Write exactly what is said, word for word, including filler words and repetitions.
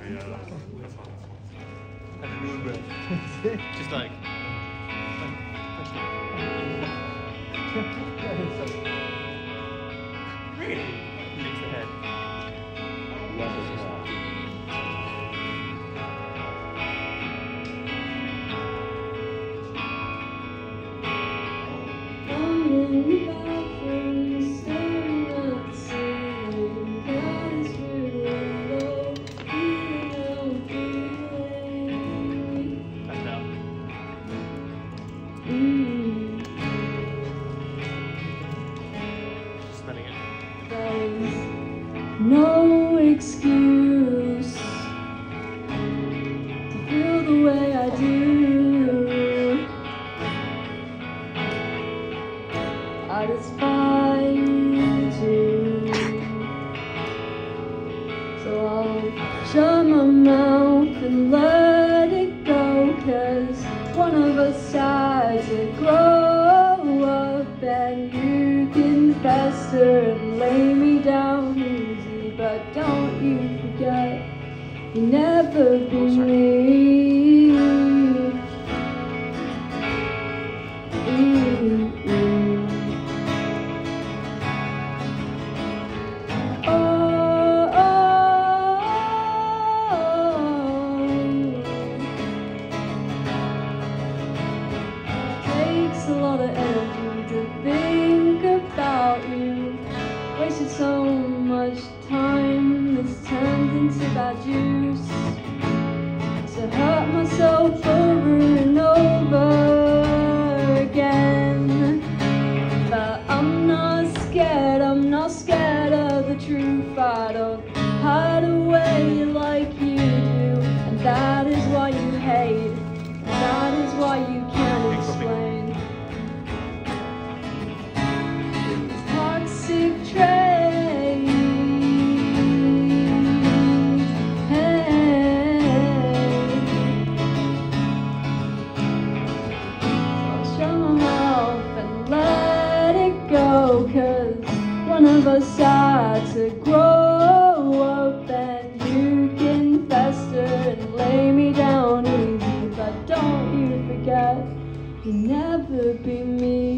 Just like. Really? Fix the head. No excuse to feel the way I do. I just find you, so I'll shut my mouth and let it go, 'cause one of us has to grow up, and you can fester and lay me down easy, but don't you forget, you'll never be me. Mm-hmm. Oh, oh, oh. Takes a lot of energy to think about you. Wasted so much time, this turned into bad juice. So hurt myself over and over again. But I'm not scared, I'm not scared of the truth. I don't hide away like you do, and that is why you hate, and that is why you can't explain. This toxic trait, hey. I'll shut my mouth and let it go, 'cause one of us had to grow up, and you can fester and lay me down easy, but don't you forget, you'll never be me.